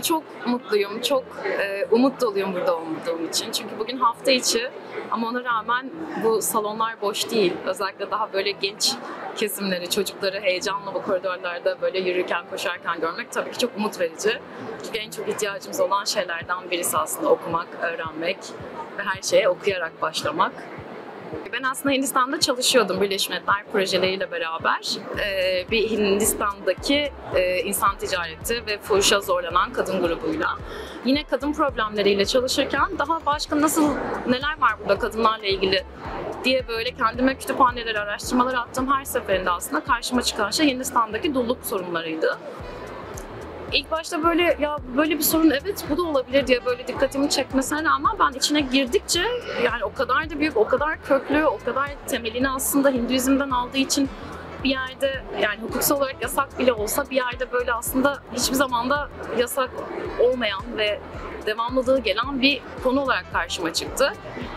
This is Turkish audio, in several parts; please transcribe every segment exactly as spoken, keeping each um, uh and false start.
çok mutluyum, çok e, umut doluyum burada olduğum için. Çünkü bugün hafta içi ama ona rağmen bu salonlar boş değil. Özellikle daha böyle genç kesimleri, çocukları heyecanla bu koridorlarda böyle yürürken, koşarken görmek tabii ki çok umut verici. Çünkü en çok ihtiyacımız olan şeylerden birisi aslında okumak, öğrenmek ve her şeye okuyarak başlamak. Ben aslında Hindistan'da çalışıyordum Birleşmiş Milletler projeleriyle beraber. Ee, bir Hindistan'daki e, insan ticareti ve fuhuşa zorlanan kadın grubuyla. Yine kadın problemleriyle çalışırken daha başka nasıl, neler var burada kadınlarla ilgili diye böyle kendime kütüphaneleri, araştırmalar attığım her seferinde aslında karşıma çıkan şey Hindistan'daki dulluk sorunlarıydı. İlk başta böyle ya böyle bir sorun evet bu da olabilir diye böyle dikkatimi çekmesine rağmen ben içine girdikçe yani o kadar da büyük, o kadar köklü, o kadar temelini aslında Hinduizm'den aldığı için bir yerde yani hukuksal olarak yasak bile olsa bir yerde böyle aslında hiçbir zamanda yasak olmayan ve devamlılığı gelen bir konu olarak karşıma çıktı.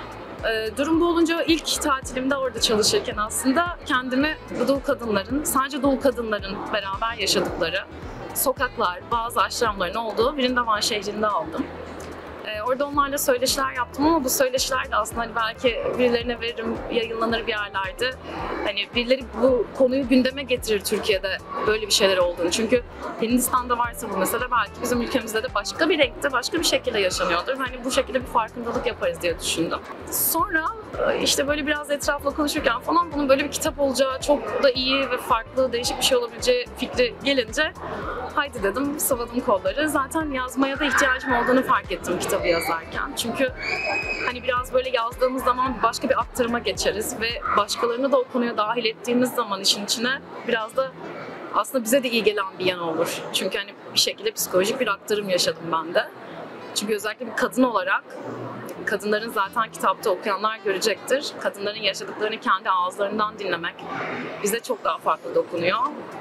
Durum bu olunca ilk tatilimde orada çalışırken aslında kendimi dul kadınların, sadece dul kadınların beraber yaşadıkları sokaklar, bazı aşramların olduğu Vrindavan şehrinde aldım. Ee, orada onlarla söyleşiler yaptım ama bu söyleşiler de aslında hani belki birilerine veririm, yayınlanır bir yerlerde. Hani birileri bu konuyu gündeme getirir Türkiye'de böyle bir şeyler olduğunu. Çünkü Hindistan'da varsa bu mesele belki bizim ülkemizde de başka bir renkte, başka bir şekilde yaşanıyordur. Hani bu şekilde bir farkındalık yaparız diye düşündüm. Sonra işte böyle biraz etrafla konuşurken falan bunun böyle bir kitap olacağı, çok da iyi ve farklı, değişik bir şey olabileceği fikri gelince haydi dedim, sıvadım kolları. Zaten yazmaya da ihtiyacım olduğunu fark ettim kitabı yazarken. Çünkü hani biraz böyle yazdığımız zaman başka bir aktarıma geçeriz ve başkalarını da o konuya dahil ettiğimiz zaman işin içine biraz da aslında bize de iyi gelen bir yan olur. Çünkü hani bir şekilde psikolojik bir aktarım yaşadım ben de. Çünkü özellikle bir kadın olarak kadınların zaten kitapta okuyanlar görecektir. Kadınların yaşadıklarını kendi ağızlarından dinlemek bize çok daha farklı dokunuyor.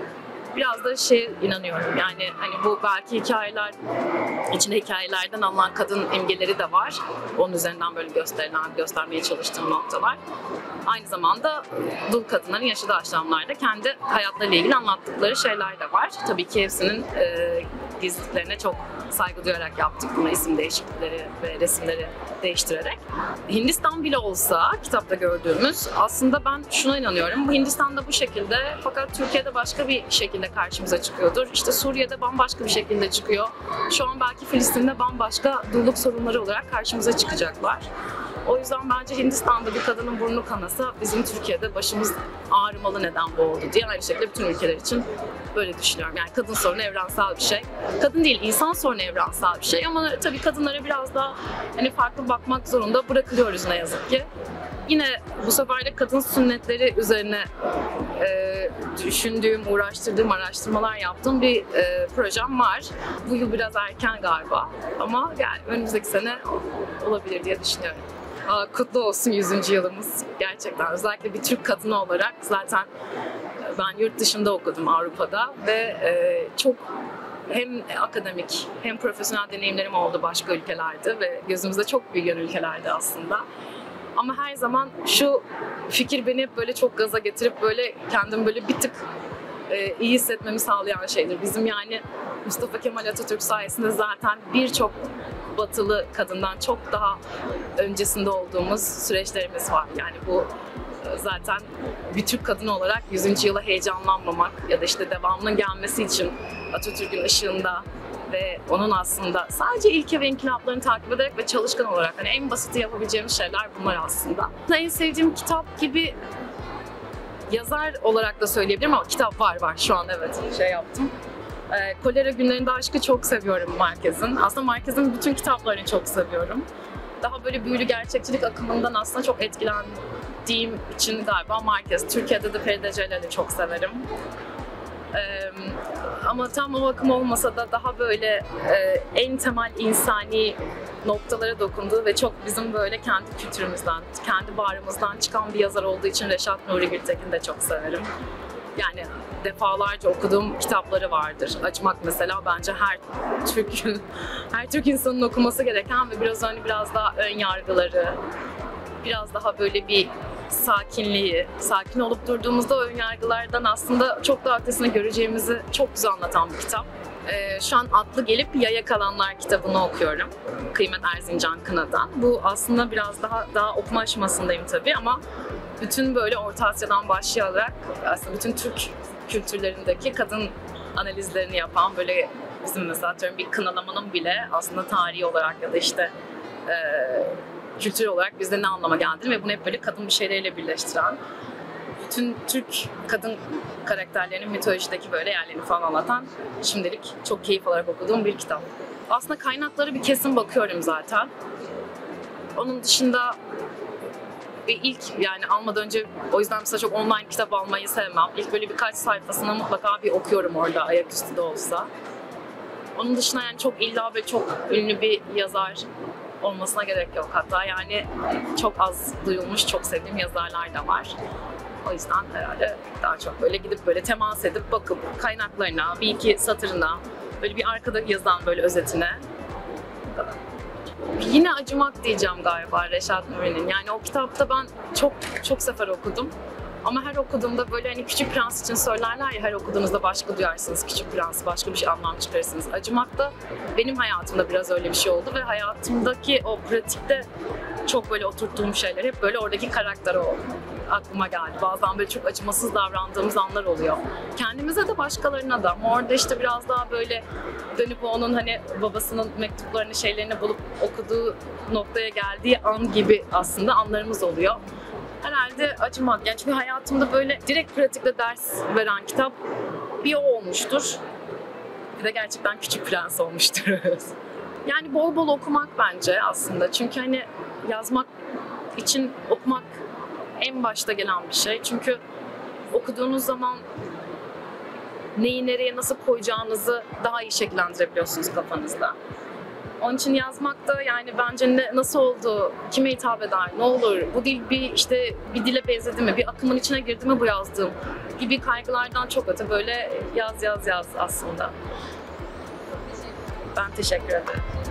Biraz da şey inanıyorum yani hani bu belki hikayeler içinde hikayelerden alınan kadın imgeleri de var. Onun üzerinden böyle gösterilen, göstermeye çalıştığım noktalar. Aynı zamanda dul kadınların yaşadığı aşamlarda kendi hayatlarıyla ilgili anlattıkları şeyler de var. Tabii ki hepsinin e, gizliliklerine çok saygı duyarak yaptık buna isim değişiklikleri ve resimleri değiştirerek. Hindistan bile olsa kitapta gördüğümüz aslında ben şuna inanıyorum. Hindistan'da bu şekilde fakat Türkiye'de başka bir şekilde karşımıza çıkıyordur. İşte Suriye'de bambaşka bir şekilde çıkıyor. Şu an belki Filistin'de bambaşka dulluk sorunları olarak karşımıza çıkacaklar. O yüzden bence Hindistan'da bir kadının burnu kanasa bizim Türkiye'de başımız ağrımalı neden bu oldu diye aynı şekilde bütün ülkeler için böyle düşünüyorum. Yani kadın sorunu evrensel bir şey. Kadın değil, insan sorunu evrensel bir şey ama tabii kadınlara biraz daha hani farklı bakmak zorunda bırakılıyoruz ne yazık ki. Yine bu sefer de kadın sünnetleri üzerine e, düşündüğüm, uğraştırdığım, araştırmalar yaptığım bir e, projem var. Bu yıl biraz erken galiba ama yani önümüzdeki sene olabilir diye düşünüyorum. Aa, kutlu olsun yüzüncü yılımız. Gerçekten özellikle bir Türk kadını olarak zaten ben yurt dışında okudum Avrupa'da ve e, çok hem akademik hem profesyonel deneyimlerim oldu başka ülkelerde ve gözümüzde çok büyüyen ülkelerde aslında. Ama her zaman şu fikir beni hep böyle çok gaza getirip böyle kendimi böyle bir tık e, iyi hissetmemi sağlayan şeydir. Bizim yani Mustafa Kemal Atatürk sayesinde zaten birçok batılı kadından çok daha öncesinde olduğumuz süreçlerimiz var. Yani bu zaten bir Türk kadını olarak yüzüncü yıla heyecanlanmamak ya da işte devamının gelmesi için Atatürk'ün ışığında ve onun aslında sadece ilke ve inkılaplarını takip ederek ve çalışkan olarak hani en basiti yapabileceğimiz şeyler bunlar aslında. En sevdiğim kitap gibi yazar olarak da söyleyebilirim ama kitap var var şu an evet şey yaptım. E, Kolera Günlerinde Aşk'ı çok seviyorum Marquez'in. Aslında Marquez'in bütün kitaplarını çok seviyorum. Daha böyle büyülü gerçekçilik akımından aslında çok etkilendiğim için galiba Marquez. Türkiye'de de Feride Celal'i çok severim. Ee, ama tam o akım olmasa da daha böyle e, en temel insani noktalara dokunduğu ve çok bizim böyle kendi kültürümüzden, kendi bağrımızdan çıkan bir yazar olduğu için Reşat Nuri Gültekin'i de çok severim. Yani defalarca okuduğum kitapları vardır. Açmak mesela bence her Türk her Türk insanın okuması gereken ve biraz hani biraz daha ön yargıları, biraz daha böyle bir sakinliği, sakin olup durduğumuzda ön yargılardan aslında çok daha ötesine göreceğimizi çok güzel anlatan bir kitap. Ee, şu an Atlı Gelip Yaya Kalanlar kitabını okuyorum. Kıymet Erzincan Kına'dan. Bu aslında biraz daha daha okuma aşamasındayım tabii ama bütün böyle Orta Asya'dan başlayarak aslında bütün Türk kültürlerindeki kadın analizlerini yapan böyle bizim mesela atıyorum bir kınalamanın bile aslında tarihi olarak ya da işte e, kültür olarak bizde ne anlama geldiğini ve bunu hep böyle kadın bir şeyleriyle birleştiren, bütün Türk kadın karakterlerinin mitolojideki böyle yerlerini falan anlatan şimdilik çok keyif alarak okuduğum bir kitap. Aslında kaynakları bir kesin bakıyorum zaten. Onun dışında ve ilk yani almadan önce o yüzden mesela çok online kitap almayı sevmem. İlk böyle birkaç sayfasını mutlaka bir okuyorum orada ayaküstü de olsa. Onun dışında yani çok illa böyle çok ünlü bir yazar olmasına gerek yok. Hatta yani çok az duyulmuş, çok sevdiğim yazarlar da var. O yüzden herhalde daha çok böyle gidip böyle temas edip bakıp kaynaklarına, bir iki satırına, böyle bir arkada yazan böyle özetine. Bu kadar. Yine Acımak diyeceğim galiba Reşat Nuri'nin. Yani o kitapta ben çok çok sefer okudum. Ama her okuduğumda böyle hani Küçük Prens için söylerler ya, her okuduğunuzda başka duyarsınız Küçük Prens, başka bir şey anlam çıkarırsınız. Acımak da benim hayatımda biraz öyle bir şey oldu ve hayatımdaki o pratikte çok böyle oturttuğum şeyler hep böyle oradaki karakter o aklıma geldi. Bazen böyle çok acımasız davrandığımız anlar oluyor. Kendimize de başkalarına da. Ama orada işte biraz daha böyle dönüp onun hani babasının mektuplarını, şeylerini bulup okuduğu noktaya geldiği an gibi aslında anlarımız oluyor. Herhalde Acımak. Yani çünkü hayatımda böyle direkt pratikle ders veren kitap bir o olmuştur. Bir de gerçekten Küçük Prens olmuştur. Yani bol bol okumak bence aslında. Çünkü hani yazmak için okumak en başta gelen bir şey. Çünkü okuduğunuz zaman neyi nereye nasıl koyacağınızı daha iyi şekillendirebiliyorsunuz kafanızda. Onun için yazmak da yani bence ne, nasıl oldu, kime hitap eder, ne olur, bu dil bir işte bir dile benzedi mi, bir akımın içine girdi mi bu yazdığım gibi kaygılardan çok öte böyle yaz yaz yaz aslında. Ben teşekkür ederim.